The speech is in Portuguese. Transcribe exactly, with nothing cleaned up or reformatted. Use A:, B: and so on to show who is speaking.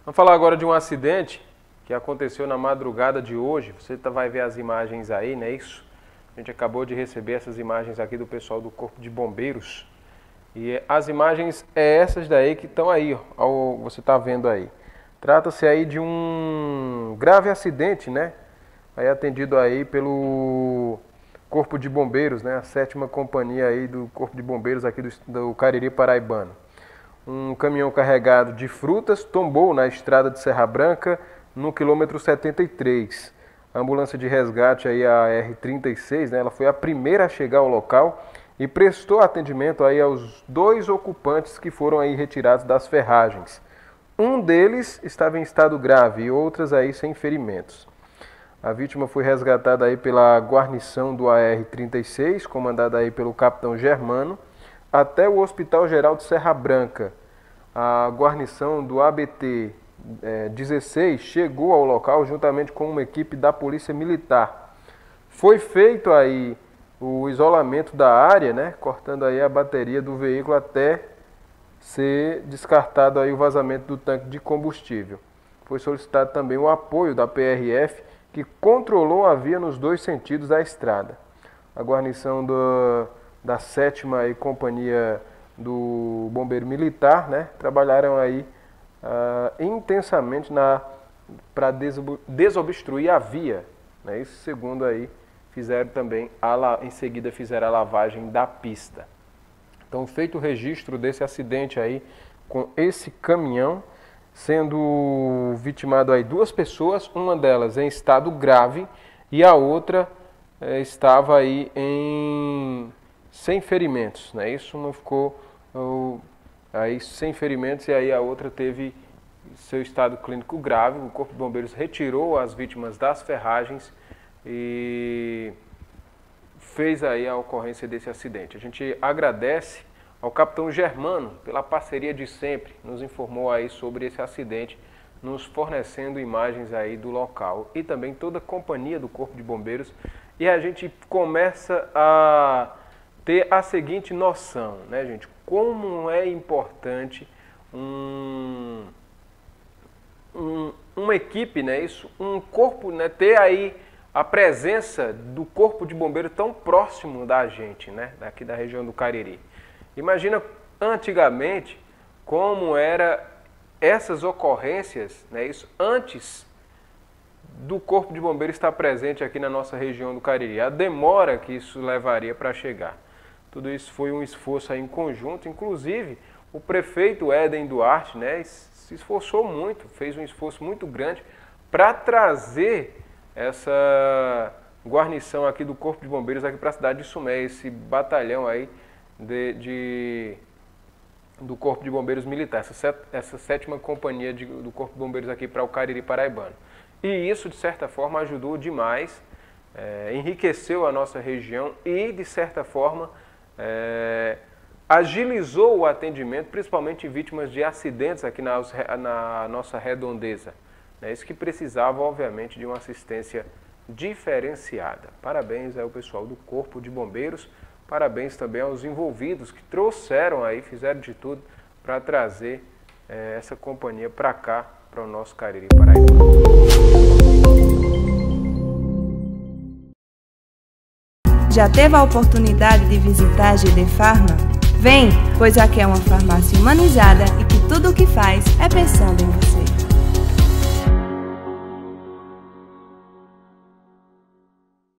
A: Vamos falar agora de um acidente que aconteceu na madrugada de hoje. Você vai ver as imagens aí, não é isso? A gente acabou de receber essas imagens aqui do pessoal do Corpo de Bombeiros. E as imagens é essas daí que estão aí, ó, você está vendo aí. Trata-se aí de um grave acidente, né? Aí atendido aí pelo Corpo de Bombeiros, né? A sétima companhia aí do Corpo de Bombeiros aqui do, do Cariri Paraibano. Um caminhão carregado de frutas tombou na estrada de Serra Branca, no quilômetro setenta e três. A ambulância de resgate aí, a R trinta e seis, né? Ela foi a primeira a chegar ao local e prestou atendimento aí aos dois ocupantes que foram aí retirados das ferragens. Um deles estava em estado grave e outras aí sem ferimentos. A vítima foi resgatada aí pela guarnição do A R trinta e seis, comandada aí pelo capitão Germano, até o Hospital Geral de Serra Branca. A guarnição do A B T dezesseis chegou ao local juntamente com uma equipe da Polícia Militar. Foi feito aí o isolamento da área, né, cortando aí a bateria do veículo até ser descartado aí o vazamento do tanque de combustível. Foi solicitado também o apoio da P R F, que controlou a via nos dois sentidos da estrada. A guarnição do, da sétima aí, companhia do Bombeiro Militar, né, trabalharam aí uh, intensamente para desobstruir a via, né, isso segundo aí fizeram também, a, em seguida fizeram a lavagem da pista. Então, feito o registro desse acidente aí com esse caminhão, sendo vitimado aí duas pessoas, uma delas em estado grave e a outra eh, estava aí em sem ferimentos, né? Isso não ficou uh, aí sem ferimentos e aí a outra teve seu estado clínico grave. O Corpo de Bombeiros retirou as vítimas das ferragens e fez aí a ocorrência desse acidente. A gente agradece ao capitão Germano pela parceria de sempre, nos informou aí sobre esse acidente, nos fornecendo imagens aí do local e também toda a companhia do Corpo de Bombeiros. E a gente começa a ter a seguinte noção, né, gente? Como é importante um, um, uma equipe, né, isso, um corpo, né, ter aí a presença do Corpo de Bombeiros tão próximo da gente, né, daqui da região do Cariri. Imagina antigamente como era essas ocorrências, né, isso antes do Corpo de Bombeiros estar presente aqui na nossa região do Cariri. A demora que isso levaria para chegar. Tudo isso foi um esforço aí em conjunto, inclusive o prefeito Éden Duarte, né, se esforçou muito, fez um esforço muito grande para trazer essa guarnição aqui do Corpo de Bombeiros aqui para a cidade de Sumé, esse batalhão aí de, de, do Corpo de Bombeiros Militar, essa, set, essa sétima companhia de, do Corpo de Bombeiros aqui para o Cariri Paraibano. E isso, de certa forma, ajudou demais, é, enriqueceu a nossa região e, de certa forma, é, agilizou o atendimento, principalmente em vítimas de acidentes aqui na, na nossa redondeza. É isso que precisava, obviamente, de uma assistência diferenciada. Parabéns ao pessoal do Corpo de Bombeiros, parabéns também aos envolvidos que trouxeram aí, fizeram de tudo para trazer é, essa companhia para cá, para o nosso Cariri Paraibano.
B: Já teve a oportunidade de visitar a G D Farma? Vem, pois aqui é uma farmácia humanizada e que tudo o que faz é pensando em você.